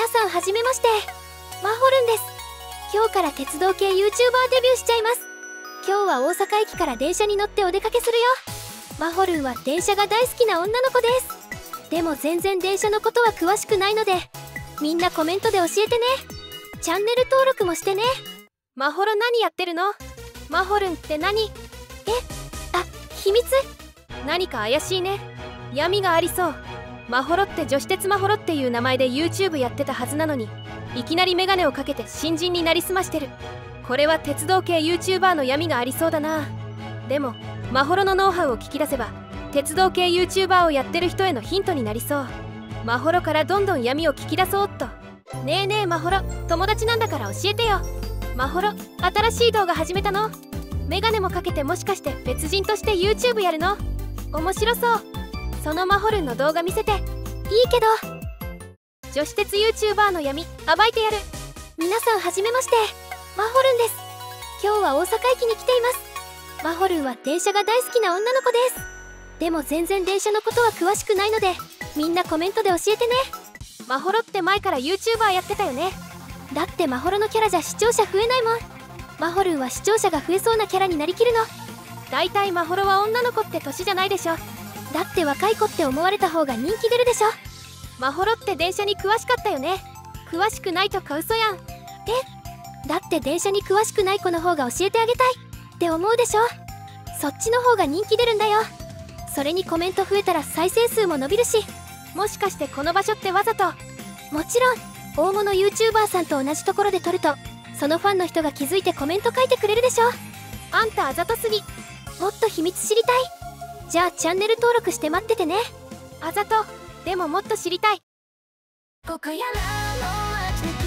皆さんはじめまして、マホルンです。今日から鉄道系 YouTuber デビューしちゃいます。今日は大阪駅から電車に乗ってお出かけするよ。マホルンは電車が大好きな女の子です。でも全然電車のことは詳しくないので、みんなコメントで教えてね。チャンネル登録もしてね。マホロ何やってるの？マホルンって何？秘密？何か怪しいね。闇がありそう。マホロって女子鉄マホロっていう名前で YouTube やってたはずなのに、いきなりメガネをかけて新人になりすましてる。これは鉄道系 YouTuber の闇がありそうだな。でもマホロのノウハウを聞き出せば、鉄道系 YouTuber をやってる人へのヒントになりそう。マホロからどんどん闇を聞き出そうっと。ねえねえマホロ、友達なんだから教えてよ。マホロ、新しい動画始めたの？メガネもかけてもしかして別人として YouTube やるの？面白そう。そのマホルンの動画見せて。いいけど。女子鉄 YouTuber の闇暴いてやる。皆さんはじめまして、マホルンです。今日は大阪駅に来ています。マホルンは電車が大好きな女の子です。でも全然電車のことは詳しくないので、みんなコメントで教えてね。マホロって前から YouTuber やってたよね。だってマホロのキャラじゃ視聴者増えないもん。マホルンは視聴者が増えそうなキャラになりきるの。だいたいマホロは女の子って年じゃないでしょ。だって若い子って思われた方が人気出るでしょ。マホロって電車に詳しかったよね。詳しくないとか嘘やん。だって電車に詳しくない子の方が教えてあげたいって思うでしょ。そっちの方が人気出るんだよ。それにコメント増えたら再生数も伸びるし。もしかしてこの場所ってわざと？もちろん大物 YouTuber さんと同じところで撮ると、そのファンの人が気づいてコメント書いてくれるでしょ。あんたあざとすぎ。もっと秘密知りたい。じゃあチャンネル登録して待っててね。あざと、でももっと知りたい。